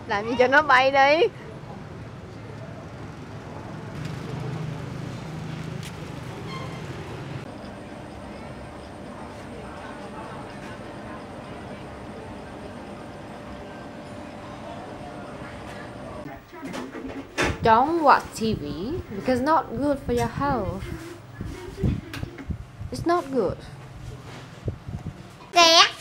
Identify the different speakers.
Speaker 1: Làm gì cho nó bay đi. Don't watch TV because it's not good for your health. It's not good.
Speaker 2: Kìa.